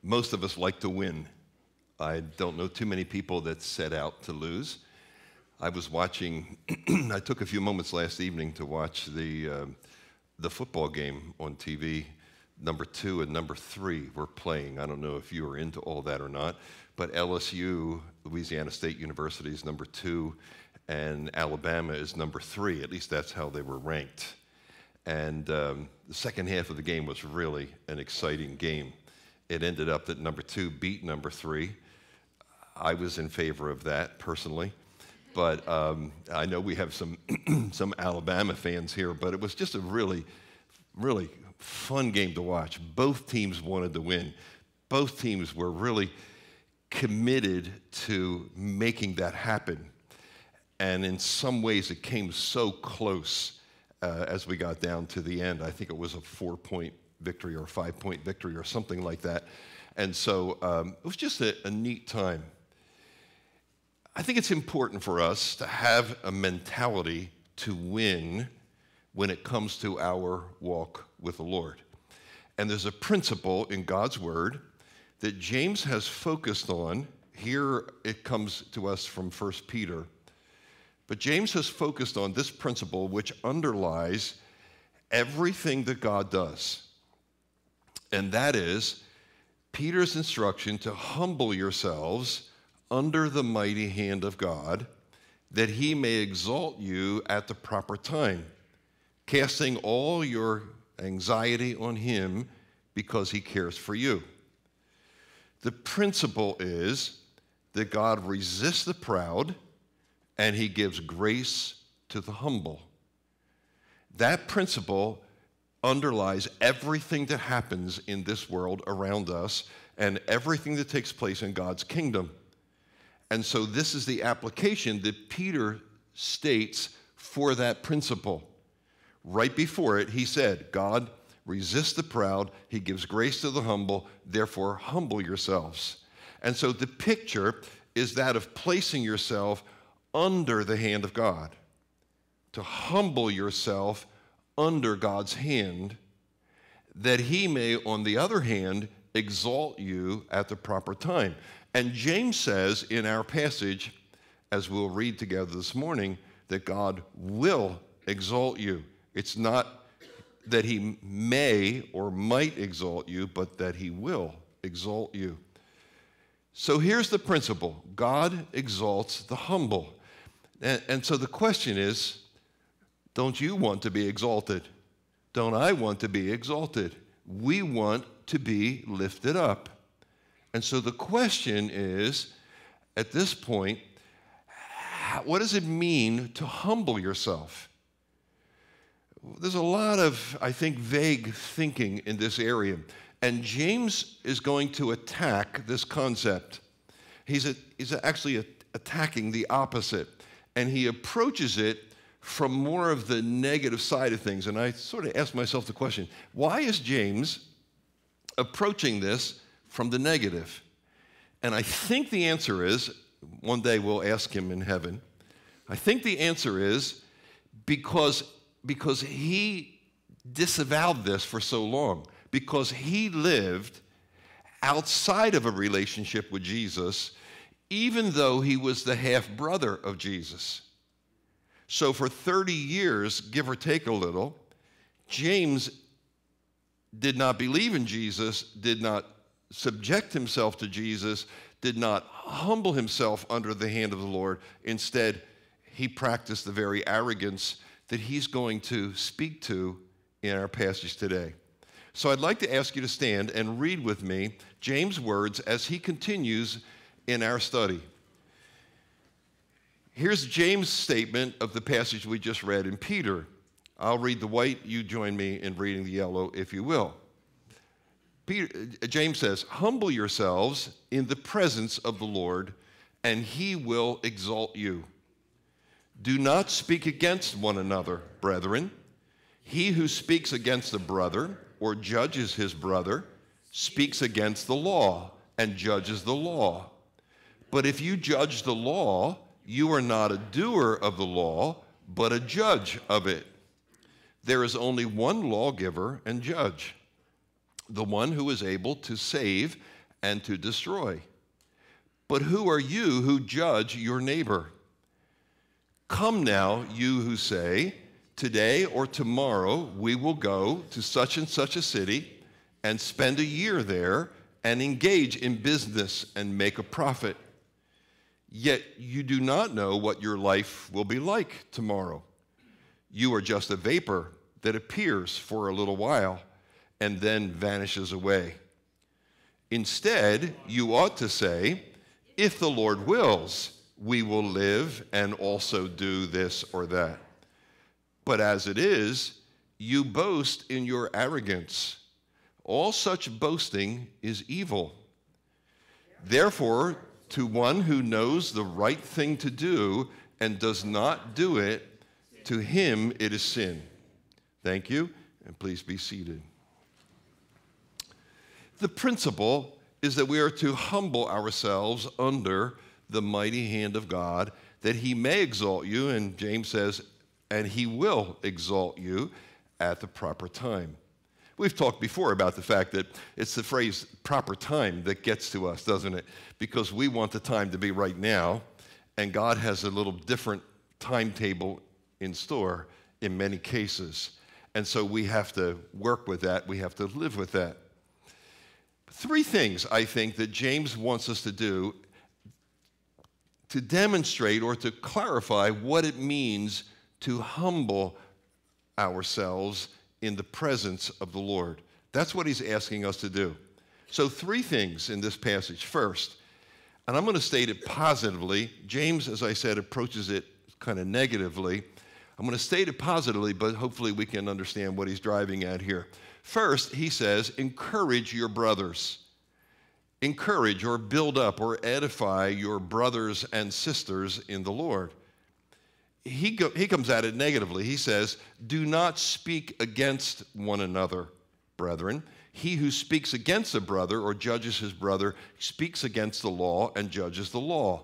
Most of us like to win. I don't know too many people that set out to lose. I was watching, I took a few moments last evening to watch the football game on TV. Number 2 and number 3 were playing. I don't know if you are into all that or not, but LSU, Louisiana State University, is number 2, and Alabama is number 3. At least that's how they were ranked. And the second half of the game was really an exciting game. It ended up that number 2 beat number 3. I was in favor of that personally, but I know we have some some Alabama fans here, but it was just a really fun game to watch. Both teams wanted to win. Both teams were really committed to making that happen. And in some ways, it came so close as we got down to the end. I think it was a 4-point victory or a 5-point victory or something like that. And so it was just a neat time. I think it's important for us to have a mentality to win when it comes to our walk with the Lord. And there's a principle in God's Word that James has focused on. Here it comes to us from 1 Peter. But James has focused on this principle which underlies everything that God does. And that is Peter's instruction to humble yourselves under the mighty hand of God, that he may exalt you at the proper time, casting all your anxiety on him because he cares for you. The principle is that God resists the proud and he gives grace to the humble. That principle underlies everything that happens in this world around us and everything that takes place in God's kingdom. And so this is the application that Peter states for that principle. Right before it, he said, God resists the proud, he gives grace to the humble, therefore humble yourselves. And so the picture is that of placing yourself under the hand of God, to humble yourself under God's hand, that he may, on the other hand, exalt you at the proper time. And James says in our passage, as we'll read together this morning, that God will exalt you. It's not that he may or might exalt you, but that he will exalt you. So here's the principle. God exalts the humble. And so the question is, don't you want to be exalted? Don't I want to be exalted? We want to be lifted up. And so the question is, at this point, what does it mean to humble yourself? There's a lot of, I think, vague thinking in this area. And James is going to attack this concept. He's actually attacking the opposite. And he approaches it from more of the negative side of things. And I sort of asked myself the question, why is James approaching this from the negative? And I think the answer is, one day we'll ask him in heaven, I think the answer is because he disavowed this for so long, because he lived outside of a relationship with Jesus, even though he was the half-brother of Jesus. So for 30 years, give or take a little, James did not believe in Jesus, did not subject himself to Jesus, did not humble himself under the hand of the Lord. Instead, he practiced the very arrogance that he's going to speak to in our passage today. So I'd like to ask you to stand and read with me James' words as he continues in our study. Here's James' statement of the passage we just read in Peter. I'll read the white, you join me in reading the yellow, if you will. James says, humble yourselves in the presence of the Lord, and he will exalt you. Do not speak against one another, brethren. He who speaks against a brother or judges his brother speaks against the law and judges the law. But if you judge the law, you are not a doer of the law, but a judge of it. There is only one lawgiver and judge, the one who is able to save and to destroy. But who are you who judge your neighbor? Come now, you who say, today or tomorrow we will go to such and such a city and spend a year there and engage in business and make a profit. Yet you do not know what your life will be like tomorrow. You are just a vapor that appears for a little while and then vanishes away. Instead, you ought to say, if the Lord wills, we will live and also do this or that. But as it is, you boast in your arrogance. All such boasting is evil. Therefore, to one who knows the right thing to do and does not do it, to him it is sin. Thank you, and please be seated. The principle is that we are to humble ourselves under the mighty hand of God, that he may exalt you, and James says, and he will exalt you at the proper time. We've talked before about the fact that it's the phrase proper time that gets to us, doesn't it? Because we want the time to be right now, and God has a little different timetable in store in many cases. And so we have to work with that. We have to live with that. Three things I think that James wants us to do to demonstrate or to clarify what it means to humble ourselves in the presence of the Lord. That's what he's asking us to do. So three things in this passage. First, and I'm going to state it positively. James, as I said, approaches it kind of negatively. I'm going to state it positively, but hopefully we can understand what he's driving at here. First, he says, encourage your brothers. Encourage or build up or edify your brothers and sisters in the Lord. He comes at it negatively. He says, do not speak against one another, brethren. He who speaks against a brother or judges his brother speaks against the law and judges the law.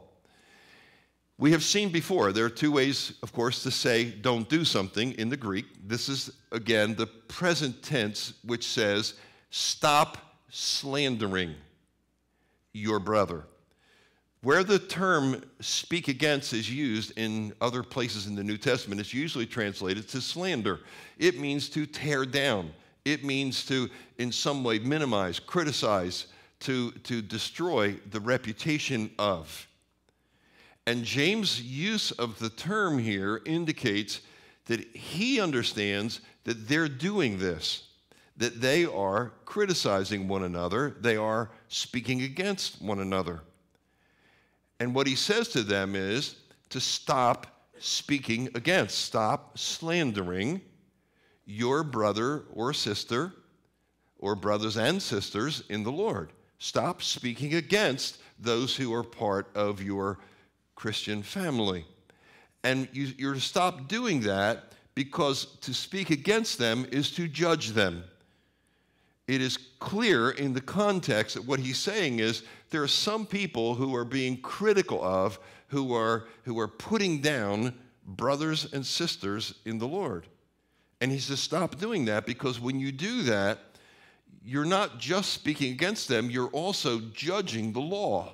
We have seen before, there are two ways, of course, to say don't do something in the Greek. This is, again, the present tense, which says stop slandering your brother. Where the term speak against is used in other places in the New Testament, it's usually translated to slander. It means to tear down. It means to, in some way, minimize, criticize, to destroy the reputation of. And James' use of the term here indicates that he understands that they're doing this, that they are criticizing one another, they are speaking against one another. And what he says to them is to stop speaking against, stop slandering your brother or sister, or brothers and sisters in the Lord. Stop speaking against those who are part of your Christian family. And you're to stop doing that, because to speak against them is to judge them. It is clear in the context that what he's saying is there are some people who are being critical of, who are putting down brothers and sisters in the Lord. And he says stop doing that, because when you do that, you're not just speaking against them, you're also judging the law.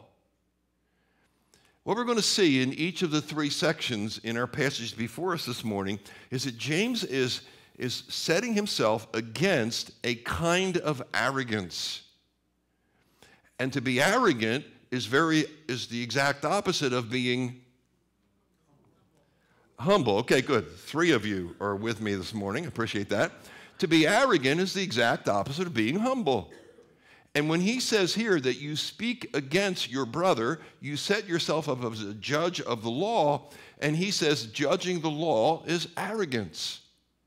What we're going to see in each of the three sections in our passage before us this morning is that James is setting himself against a kind of arrogance. And to be arrogant is the exact opposite of being humble. Okay, good. Three of you are with me this morning. I appreciate that. To be arrogant is the exact opposite of being humble. And when he says here that you speak against your brother, you set yourself up as a judge of the law, and he says judging the law is arrogance.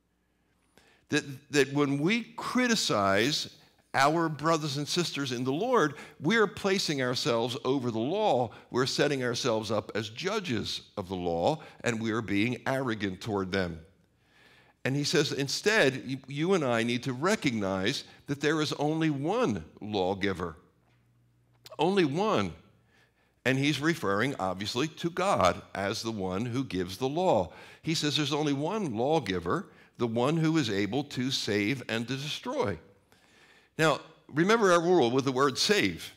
That when we criticize our brothers and sisters in the Lord, we're placing ourselves over the law. We're setting ourselves up as judges of the law, and we are being arrogant toward them. And he says, instead, you and I need to recognize that there is only one lawgiver. Only one. And he's referring, obviously, to God as the one who gives the law. He says there's only one lawgiver, the one who is able to save and to destroy. Now, remember our rule with the word save.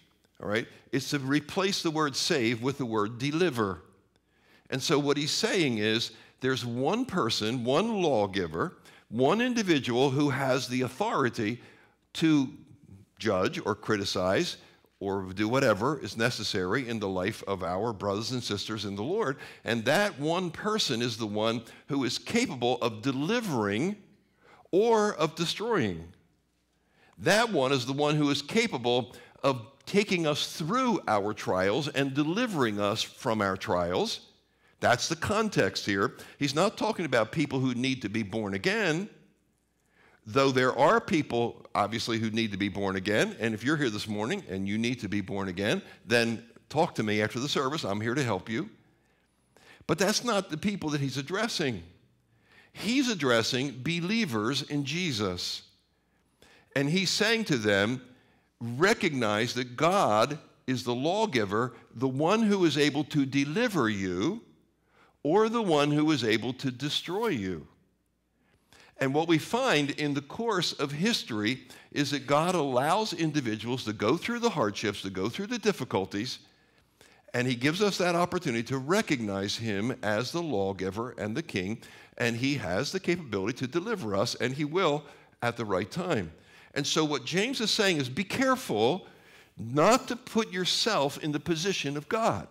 all right? It's to replace the word save with the word deliver. And so what he's saying is there's one person, one lawgiver, one individual who has the authority to judge or criticize or do whatever is necessary in the life of our brothers and sisters in the Lord. And that one person is the one who is capable of delivering or of destroying. That one is the one who is capable of taking us through our trials and delivering us from our trials. That's the context here. He's not talking about people who need to be born again, though there are people, obviously, who need to be born again. And if you're here this morning and you need to be born again, then talk to me after the service. I'm here to help you. But that's not the people that he's addressing. He's addressing believers in Jesus. And he's saying to them, recognize that God is the lawgiver, the one who is able to deliver you, or the one who is able to destroy you. And what we find in the course of history is that God allows individuals to go through the hardships, to go through the difficulties, and he gives us that opportunity to recognize him as the lawgiver and the king, and he has the capability to deliver us, and he will at the right time. And so what James is saying is be careful not to put yourself in the position of God.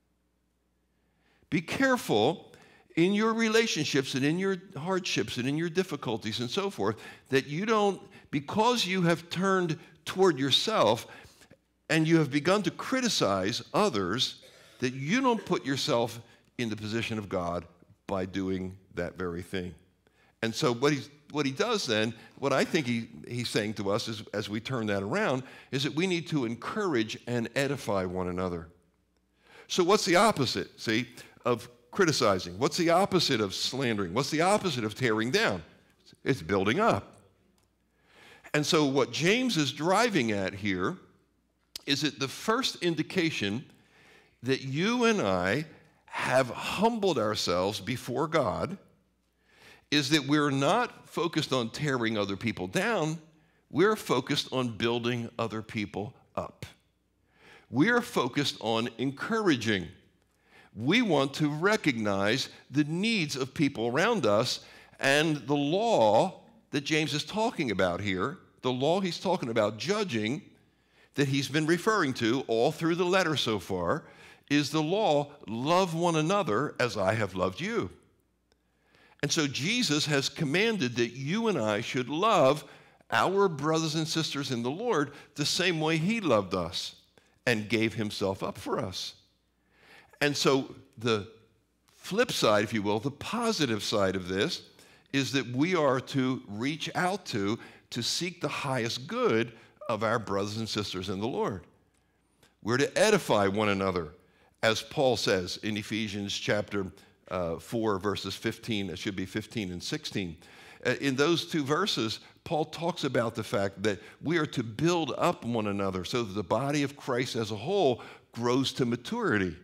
Be careful in your relationships and in your hardships and in your difficulties and so forth, that you don't, because you have turned toward yourself and you have begun to criticize others, that you don't put yourself in the position of God by doing that very thing. And so what he does then, what I think he's saying to us is, as we turn that around, is that we need to encourage and edify one another. So what's the opposite, see, of criticizing? What's the opposite of slandering? What's the opposite of tearing down? It's building up. And so what James is driving at here is that the first indication that you and I have humbled ourselves before God is that we're not focused on tearing other people down, we're focused on building other people up. We're focused on encouraging. We want to recognize the needs of people around us, and the law that James is talking about here, the law he's talking about judging, that he's been referring to all through the letter so far, is the law, love one another as I have loved you. And so Jesus has commanded that you and I should love our brothers and sisters in the Lord the same way he loved us and gave himself up for us. And so the flip side, if you will, the positive side of this is that we are to reach out to seek the highest good of our brothers and sisters in the Lord. We're to edify one another, as Paul says in Ephesians chapter 4, verses 15, it should be 15 and 16. In those two verses, Paul talks about the fact that we are to build up one another so that the body of Christ as a whole grows to maturity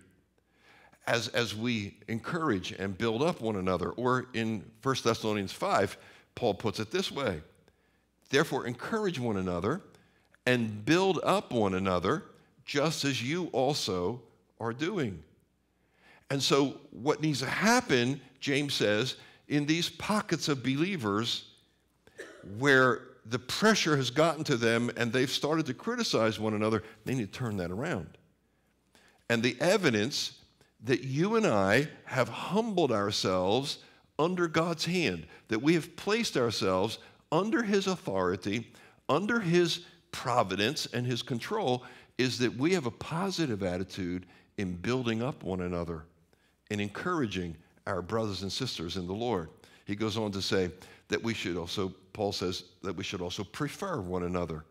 as we encourage and build up one another. Or in 1 Thessalonians 5, Paul puts it this way: therefore encourage one another and build up one another just as you also are doing. And so what needs to happen, James says, in these pockets of believers where the pressure has gotten to them and they've started to criticize one another, they need to turn that around. And the evidence that you and I have humbled ourselves under God's hand, that we have placed ourselves under his authority, under his providence and his control, is that we have a positive attitude in building up one another and encouraging our brothers and sisters in the Lord. He goes on to say that we should also, Paul says, that we should also prefer one another.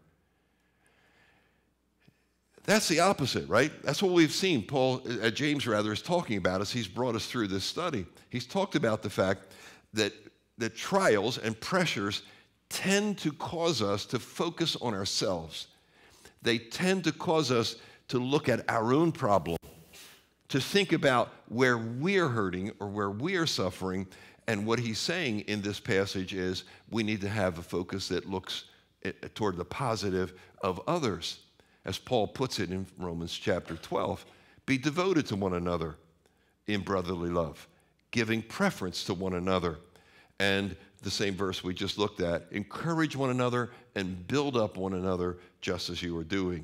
That's the opposite, right? That's what we've seen James is talking about as he's brought us through this study. He's talked about the fact that trials and pressures tend to cause us to focus on ourselves. They tend to cause us to look at our own problem, to think about where we're hurting or where we are suffering. And what he's saying in this passage is we need to have a focus that looks toward the positive of others. as Paul puts it in Romans chapter 12, be devoted to one another in brotherly love, giving preference to one another. And the same verse we just looked at, encourage one another and build up one another just as you are doing.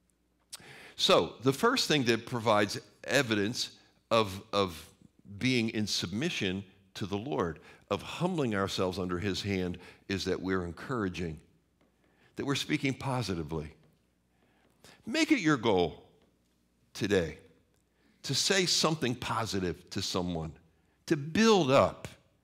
So the first thing that provides evidence of being in submission to the Lord, of humbling ourselves under his hand, is that we're encouraging, that we're speaking positively. Make it your goal today to say something positive to someone, to build up.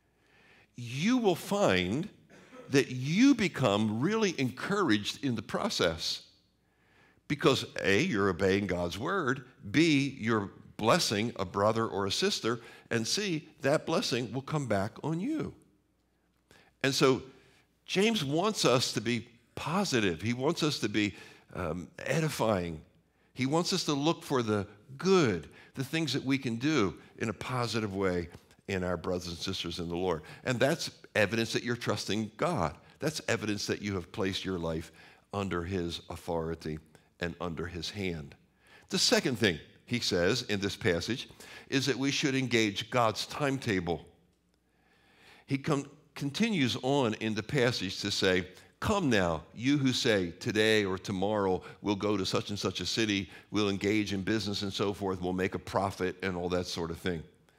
You will find that you become really encouraged in the process because A, you're obeying God's word, B, you're blessing a brother or a sister, and C, that blessing will come back on you. And so James wants us to be positive. He wants us to be edifying. He wants us to look for the good, the things that we can do in a positive way in our brothers and sisters in the Lord. And that's evidence that you're trusting God. That's evidence that you have placed your life under his authority and under his hand. The second thing he says in this passage is that we should engage God's timetable. He continues on in the passage to say, come now, you who say today or tomorrow we'll go to such and such a city, we'll engage in business and so forth, we'll make a profit and all that sort of thing.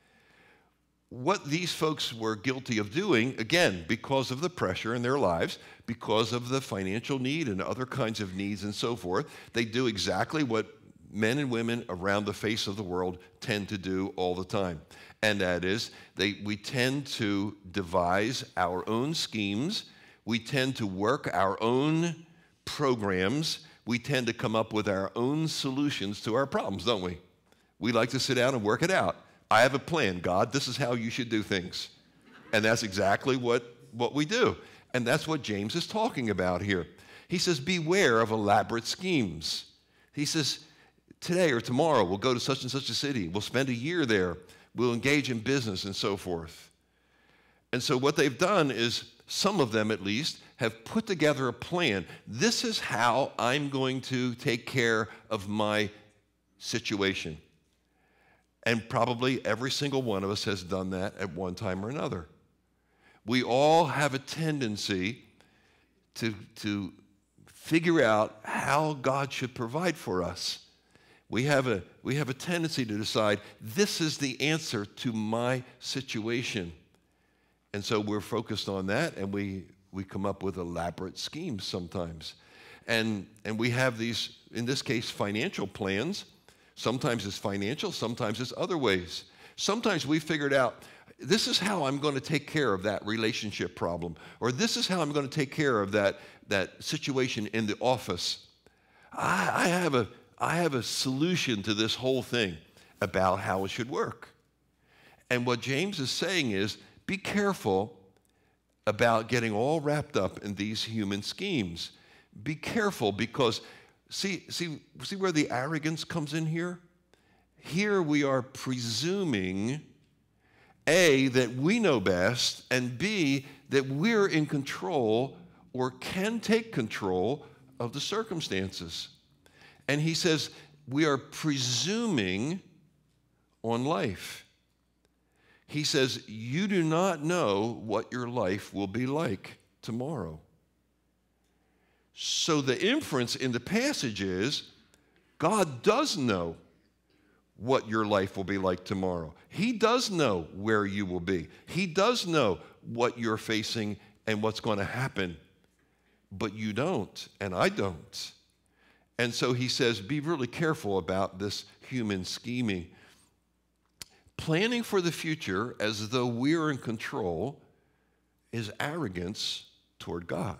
What these folks were guilty of doing, again, because of the pressure in their lives, because of the financial need and other kinds of needs and so forth, they do exactly what men and women around the face of the world tend to do all the time. And that is, we tend to devise our own schemes, we tend to work our own programs, we tend to come up with our own solutions to our problems, don't we? We like to sit down and work it out. I have a plan, God, this is how you should do things. And that's exactly what we do. And that's what James is talking about here. He says, beware of elaborate schemes. He says, today or tomorrow we'll go to such and such a city, we'll spend a year there, we'll engage in business and so forth. And so what they've done is, some of them at least, have put together a plan. This is how I'm going to take care of my situation. And probably every single one of us has done that at one time or another. We all have a tendency to figure out how God should provide for us. We have a tendency to decide, this is the answer to my situation. And so we're focused on that, and we come up with elaborate schemes sometimes. And we have these, in this case, financial plans. Sometimes it's financial, sometimes it's other ways. Sometimes we figured out, this is how I'm going to take care of that relationship problem, or this is how I'm going to take care of that situation in the office. I have a solution to this whole thing about how it should work. And what James is saying is, be careful about getting all wrapped up in these human schemes. Be careful because see where the arrogance comes in here? Here we are presuming, A, that we know best, and B, that we're in control or can take control of the circumstances. And he says, we are presuming on life. He says, you do not know what your life will be like tomorrow. So the inference in the passage is, God does know what your life will be like tomorrow. He does know where you will be. He does know what you're facing and what's going to happen. But you don't, and I don't. And so he says, be really careful about this human scheming. Planning for the future as though we're in control is arrogance toward God.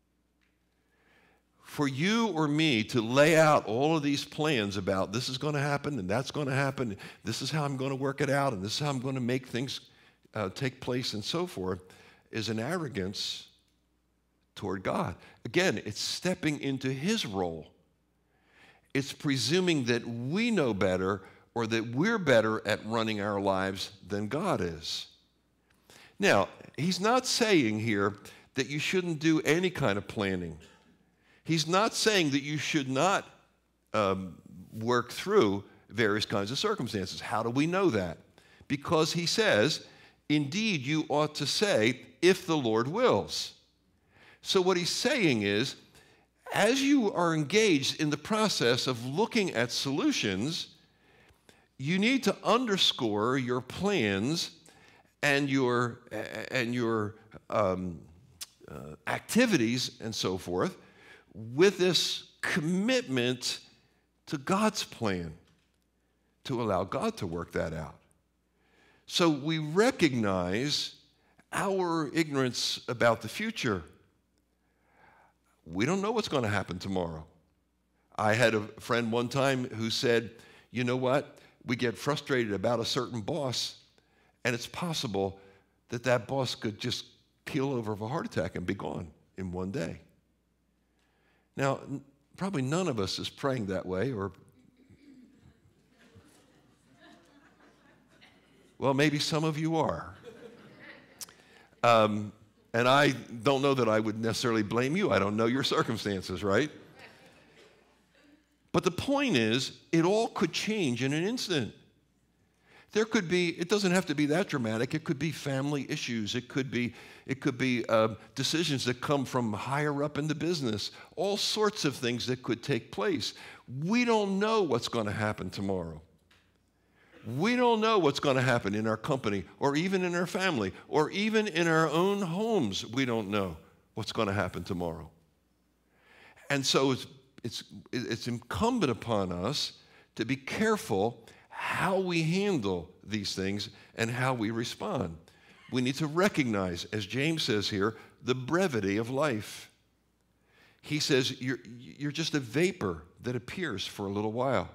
For you or me to lay out all of these plans about this is going to happen and that's going to happen, this is how I'm going to work it out, and this is how I'm going to make things take place and so forth, is an arrogance toward God. Again, it's stepping into his role. It's presuming that we know better or that we're better at running our lives than God is. Now, he's not saying here that you shouldn't do any kind of planning. He's not saying that you should not work through various kinds of circumstances. How do we know that? Because he says, indeed, you ought to say, if the Lord wills. So what he's saying is, as you are engaged in the process of looking at solutions, you need to underscore your plans and your activities and so forth with this commitment to God's plan, to allow God to work that out. So we recognize our ignorance about the future. We don't know what's going to happen tomorrow. I had a friend one time who said, you know what? We get frustrated about a certain boss, and it's possible that that boss could just keel over of a heart attack and be gone in one day. Now, probably none of us is praying that way, or well, maybe some of you are. And I don't know that I would necessarily blame you. I don't know your circumstances, right? But the point is, it all could change in an instant. There could be, it doesn't have to be that dramatic. It could be family issues. It could be decisions that come from higher up in the business. All sorts of things that could take place. We don't know what's going to happen tomorrow. We don't know what's going to happen in our company or even in our family or even in our own homes. We don't know what's going to happen tomorrow. And so it's incumbent upon us to be careful how we handle these things and how we respond. We need to recognize, as James says here, the brevity of life. He says you're just a vapor that appears for a little while.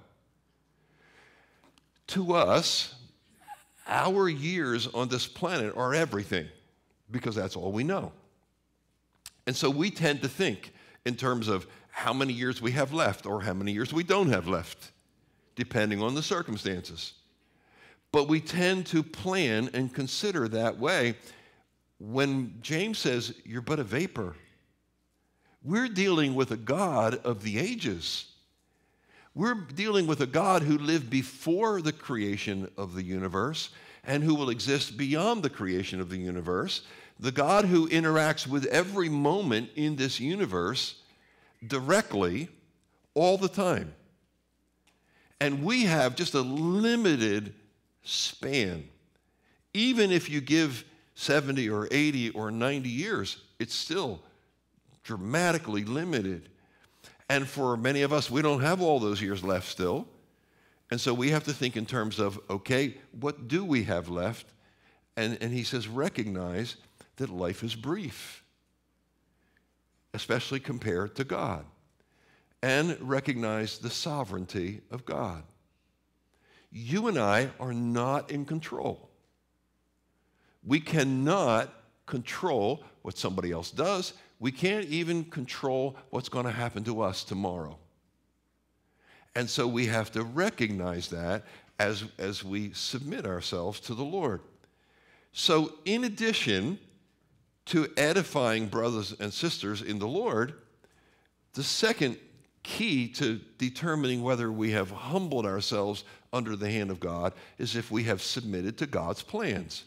To us, our years on this planet are everything because that's all we know. And so we tend to think in terms of how many years we have left or how many years we don't have left, depending on the circumstances. But we tend to plan and consider that way. When James says, you're but a vapor, we're dealing with a God of the ages. We're dealing with a God who lived before the creation of the universe and who will exist beyond the creation of the universe. The God who interacts with every moment in this universe directly all the time. And we have just a limited span. Even if you give 70 or 80 or 90 years, it's still dramatically limited. And for many of us, we don't have all those years left still. And so we have to think in terms of, okay, what do we have left? And he says, recognize that life is brief, especially compared to God. And recognize the sovereignty of God. You and I are not in control. We cannot control what somebody else does. We can't even control what's going to happen to us tomorrow. And so we have to recognize that as we submit ourselves to the Lord. So in addition to edifying brothers and sisters in the Lord, the second key to determining whether we have humbled ourselves under the hand of God is if we have submitted to God's plans.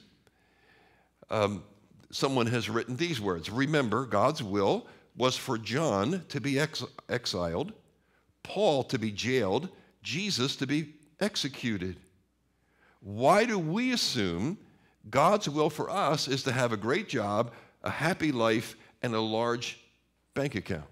Someone has written these words. Remember, God's will was for John to be exiled, Paul to be jailed, Jesus to be executed. Why do we assume God's will for us is to have a great job, a happy life, and a large bank account?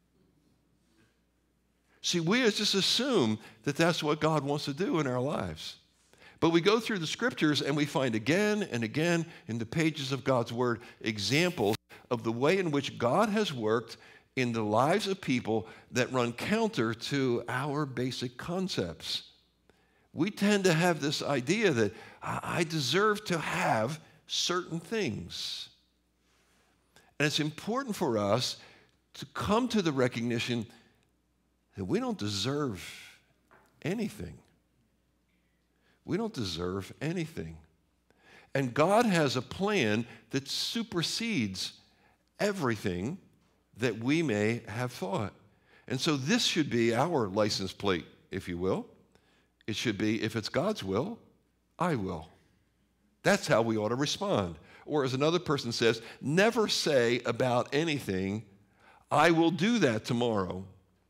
See, we just assume that that's what God wants to do in our lives. But we go through the scriptures and we find again and again in the pages of God's word examples of the way in which God has worked in the lives of people that run counter to our basic concepts. We tend to have this idea that I deserve to have certain things. And it's important for us to come to the recognition that we don't deserve anything. We don't deserve anything. And God has a plan that supersedes everything that we may have thought. And so this should be our license plate, if you will. It should be, if it's God's will, I will. That's how we ought to respond. Or as another person says, never say about anything, I will do that tomorrow,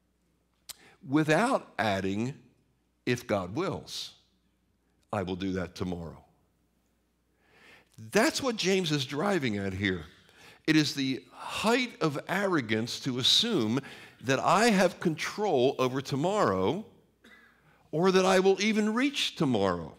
without adding, if God wills, I will do that tomorrow. That's what James is driving at here. It is the height of arrogance to assume that I have control over tomorrow, or that I will even reach tomorrow.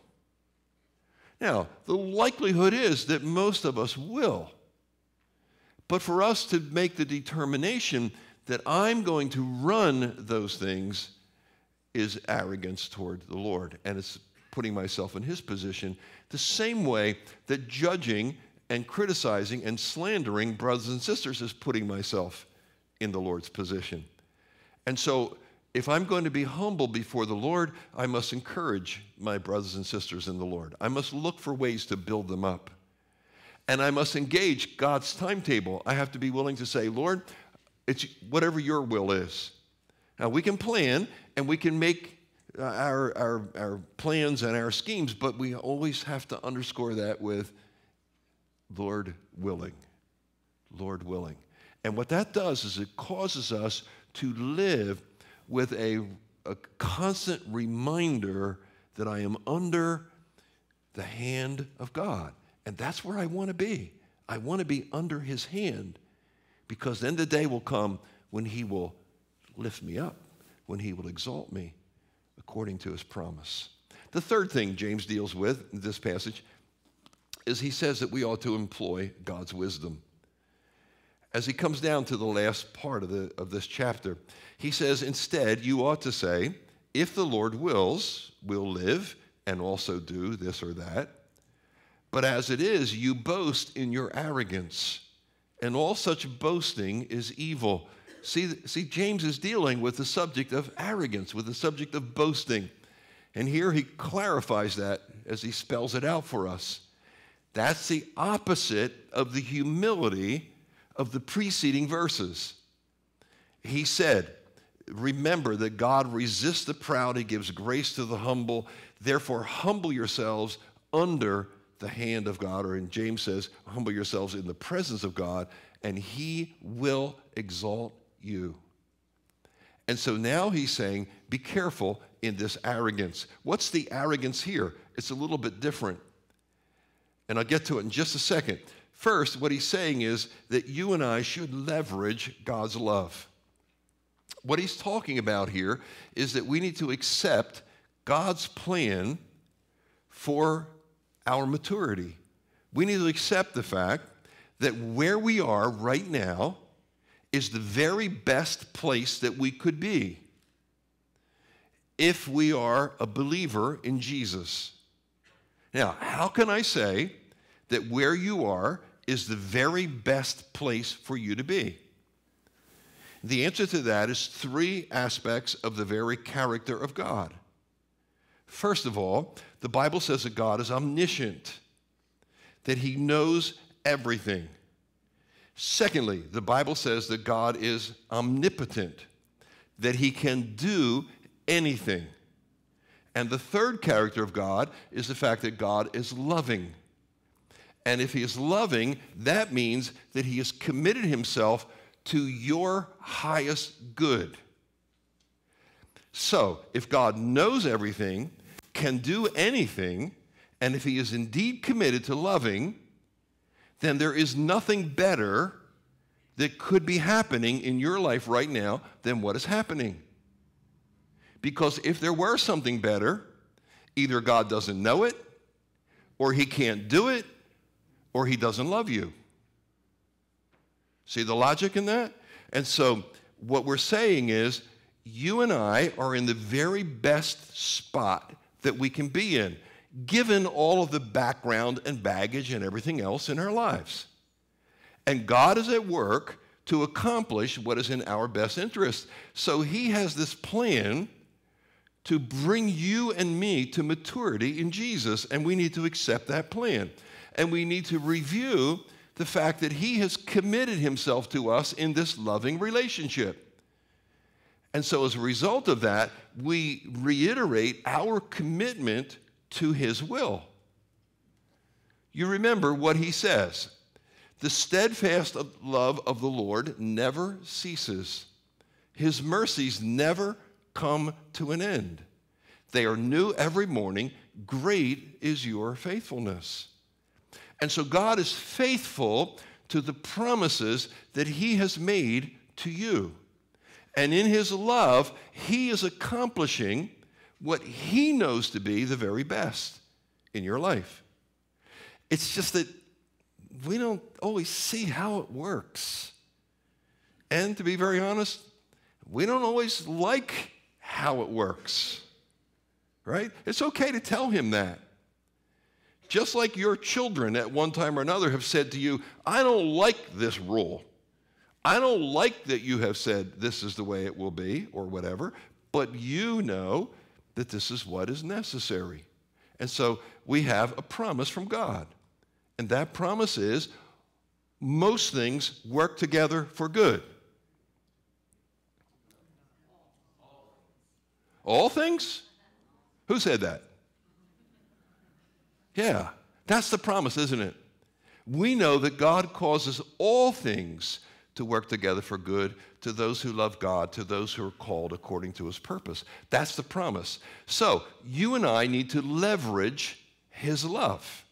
Now, the likelihood is that most of us will. But for us to make the determination that I'm going to run those things is arrogance toward the Lord. And it's putting myself in his position the same way that judging and criticizing and slandering brothers and sisters is putting myself in the Lord's position. And so if I'm going to be humble before the Lord, I must encourage my brothers and sisters in the Lord. I must look for ways to build them up. And I must engage God's timetable. I have to be willing to say, Lord, it's whatever your will is. Now, we can plan and we can make our plans and our schemes, but we always have to underscore that with Lord willing. Lord willing. And what that does is it causes us to live with a constant reminder that I am under the hand of God. And that's where I want to be. I want to be under his hand, because then the day will come when he will lift me up, when he will exalt me according to his promise. The third thing James deals with in this passage is he says that we ought to employ God's wisdom. As he comes down to the last part of this chapter, he says, instead, you ought to say, if the Lord wills, we'll live and also do this or that. But as it is, you boast in your arrogance, and all such boasting is evil. See, James is dealing with the subject of arrogance, with the subject of boasting. And here he clarifies that as he spells it out for us. That's the opposite of the humility of the preceding verses. He said, remember that God resists the proud, he gives grace to the humble. Therefore, humble yourselves under the hand of God. Or in James says, humble yourselves in the presence of God, and he will exalt you. And so now he's saying, be careful in this arrogance. What's the arrogance here? It's a little bit different. And I'll get to it in just a second. First, what he's saying is that you and I should leverage God's love. What he's talking about here is that we need to accept God's plan for our maturity. We need to accept the fact that where we are right now is the very best place that we could be if we are a believer in Jesus. Now, how can I say that where you are is the very best place for you to be? The answer to that is three aspects of the very character of God. First of all, the Bible says that God is omniscient, that he knows everything. Secondly, the Bible says that God is omnipotent, that he can do anything. And the third character of God is the fact that God is loving. And if he is loving, that means that he has committed himself to your highest good. So, if God knows everything, can do anything, and if he is indeed committed to loving, then there is nothing better that could be happening in your life right now than what is happening. Because if there were something better, either God doesn't know it, or he can't do it, or he doesn't love you. See the logic in that? And so what we're saying is, you and I are in the very best spot that we can be in, given all of the background and baggage and everything else in our lives. And God is at work to accomplish what is in our best interest. So he has this plan to bring you and me to maturity in Jesus, and we need to accept that plan. And we need to review the fact that he has committed himself to us in this loving relationship. And so as a result of that, we reiterate our commitment to his will. You remember what he says. The steadfast love of the Lord never ceases. His mercies never come to an end. They are new every morning. Great is your faithfulness. And so God is faithful to the promises that he has made to you. And in his love, he is accomplishing what he knows to be the very best in your life. It's just that we don't always see how it works. And to be very honest, we don't always like how it works, right? It's okay to tell him that. Just like your children at one time or another have said to you, I don't like this rule. I don't like that you have said this is the way it will be or whatever, but you know that this is what is necessary. And so we have a promise from God. And that promise is most things work together for good. All things? Who said that? Yeah, that's the promise, isn't it? We know that God causes all things to work together for good to those who love God, to those who are called according to his purpose. That's the promise. So you and I need to leverage his love.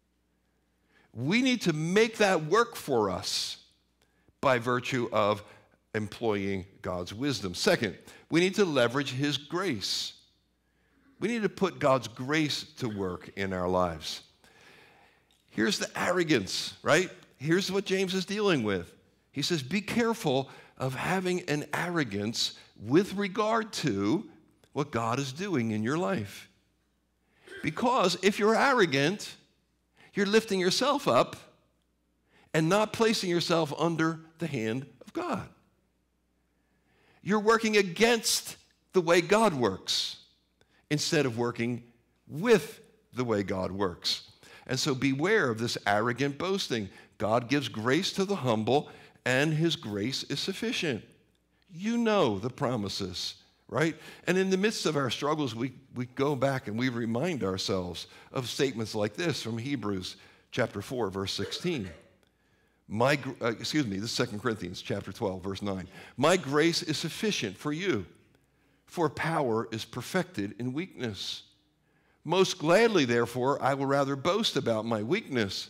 We need to make that work for us by virtue of employing God's wisdom. Second, we need to leverage his grace. We need to put God's grace to work in our lives. Here's the arrogance, right? Here's what James is dealing with. He says, be careful of having an arrogance with regard to what God is doing in your life. Because if you're arrogant, you're lifting yourself up and not placing yourself under the hand of God. You're working against the way God works instead of working with the way God works. And so beware of this arrogant boasting. God gives grace to the humble, and his grace is sufficient. You know the promises, right? And in the midst of our struggles, we go back and we remind ourselves of statements like this from Hebrews chapter 4, verse 16. This is 2 Corinthians chapter 12, verse 9. My grace is sufficient for you, for power is perfected in weakness. Most gladly, therefore, I will rather boast about my weakness,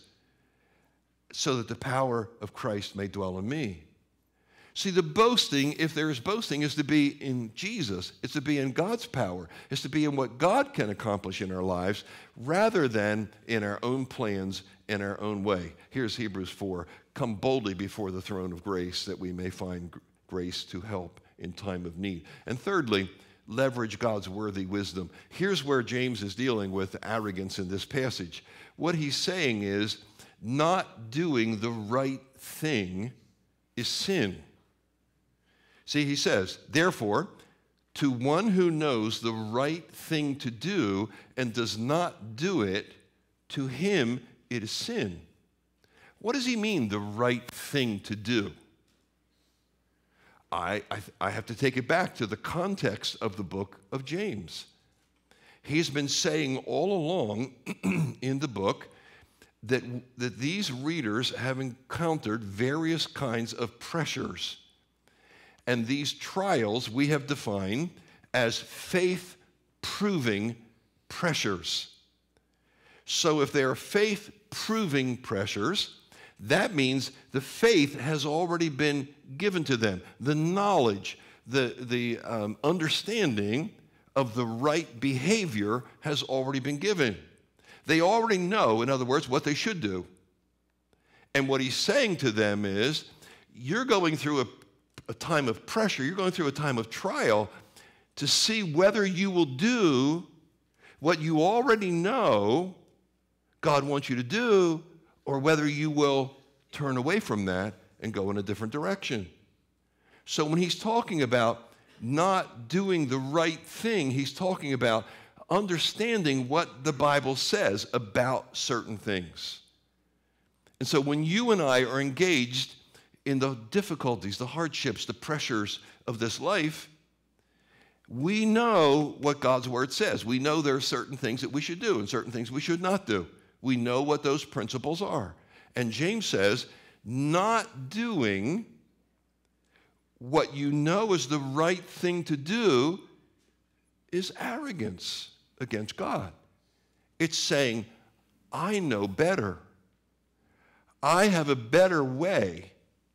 so that the power of Christ may dwell in me. See, the boasting, if there is boasting, is to be in Jesus. It's to be in God's power. It's to be in what God can accomplish in our lives rather than in our own plans and our own way. Here's Hebrews 4. Come boldly before the throne of grace that we may find grace to help in time of need. And thirdly, leverage God's worthy wisdom. Here's where James is dealing with arrogance in this passage. What he's saying is, not doing the right thing is sin. See, he says, therefore, to one who knows the right thing to do and does not do it, to him it is sin. What does he mean, the right thing to do? I have to take it back to the context of the book of James. He's been saying all along in the book that these readers have encountered various kinds of pressures. And these trials we have defined as faith-proving pressures. So if they are faith-proving pressures, that means the faith has already been given to them. The knowledge, the understanding of the right behavior has already been given. They already know, in other words, what they should do. And what he's saying to them is, you're going through a time of pressure, you're going through a time of trial to see whether you will do what you already know God wants you to do, or whether you will turn away from that and go in a different direction. So when he's talking about not doing the right thing, he's talking about understanding what the Bible says about certain things. And so when you and I are engaged in the difficulties, the hardships, the pressures of this life, We know what God's word says. We know there are certain things that we should do and certain things we should not do. We know what those principles are. And James says, not doing what you know is the right thing to do is arrogance against God. It's saying, I know better. I have a better way.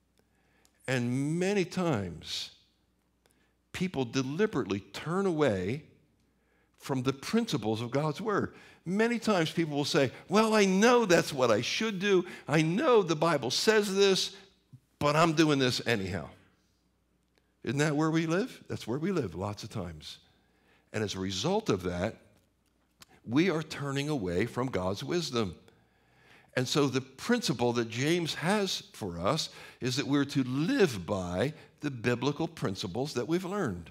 And many times, people deliberately turn away from the principles of God's word. Many times people will say, well, I know that's what I should do. I know the Bible says this, but I'm doing this anyhow. Isn't that where we live? That's where we live lots of times. And as a result of that, we are turning away from God's wisdom. And so the principle that James has for us is that we're to live by the biblical principles that we've learned.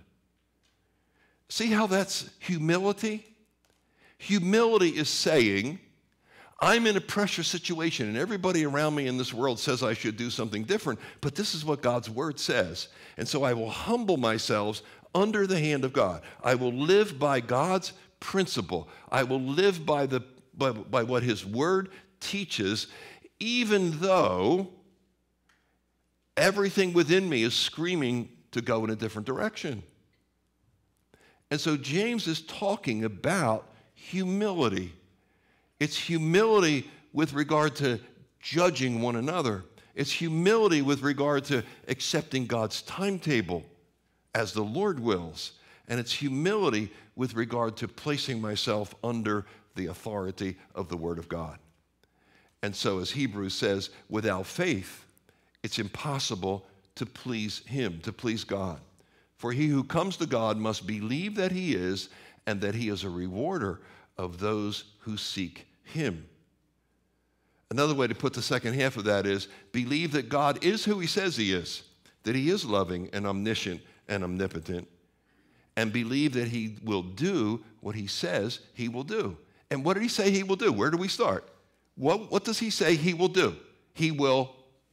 See how that's humility? Humility is saying, I'm in a pressure situation and everybody around me in this world says I should do something different, but this is what God's word says. And so I will humble myself under the hand of God. I will live by God's principle. I will live by what his word teaches, even though everything within me is screaming to go in a different direction. And so James is talking about humility. It's humility with regard to judging one another. It's humility with regard to accepting God's timetable as the Lord wills. And it's humility with regard to placing myself under the authority of the Word of God. And so, as Hebrews says, without faith, it's impossible to please him, to please God. For he who comes to God must believe that he is, and that he is a rewarder of those who seek him. Another way to put the second half of that is, believe that God is who he says he is, that he is loving and omniscient and omnipotent, and believe that he will do what he says he will do. And what did he say he will do? Where do we start? What does he say he will do? He will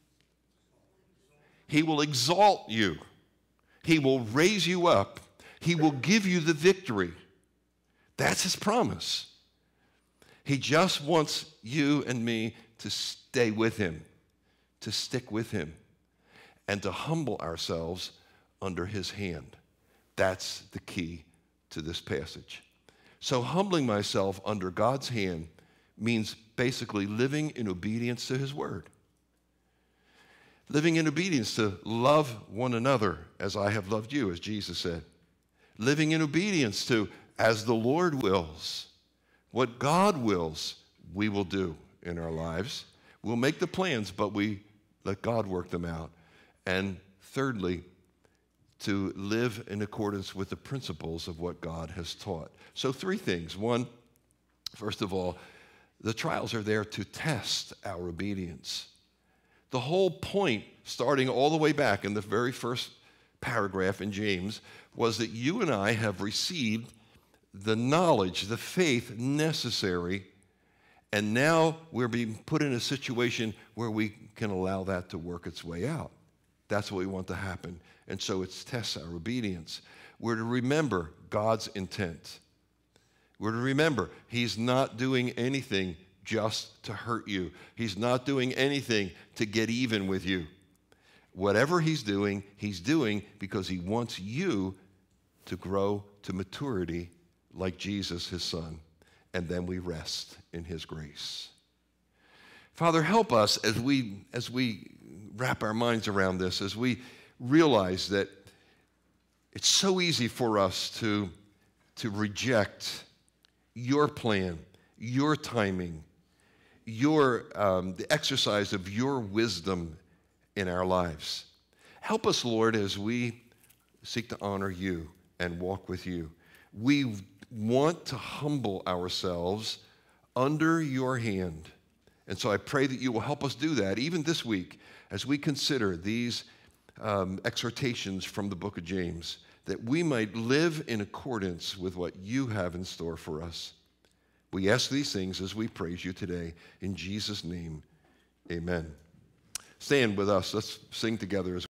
exalt you. He will raise you up. He will give you the victory. That's his promise. He just wants you and me to stay with him, to stick with him, and to humble ourselves under his hand. That's the key to this passage. So humbling myself under God's hand means basically living in obedience to his word. Living in obedience to love one another as I have loved you, as Jesus said. Living in obedience to as the Lord wills. What God wills, we will do in our lives. We'll make the plans, but we let God work them out. And thirdly, to live in accordance with the principles of what God has taught. So 3 things. One, first of all, the trials are there to test our obedience. The whole point, starting all the way back in the very first paragraph in James, was that you and I have received the knowledge, the faith necessary, and now we're being put in a situation where we can allow that to work its way out. That's what we want to happen. And so it tests our obedience. We're to remember God's intent. We're to remember he's not doing anything just to hurt you. He's not doing anything to get even with you. Whatever he's doing because he wants you to grow to maturity like Jesus, his son. And then we rest in his grace. Father, help us as we wrap our minds around this, as we realize that it's so easy for us to reject your plan, your timing, the exercise of your wisdom in our lives. Help us, Lord, as we seek to honor you and walk with you. We want to humble ourselves under your hand. And so I pray that you will help us do that even this week as we consider these exhortations from the book of James, that we might live in accordance with what you have in store for us. We ask these things as we praise you today. In Jesus' name, amen. Stand with us. Let's sing together as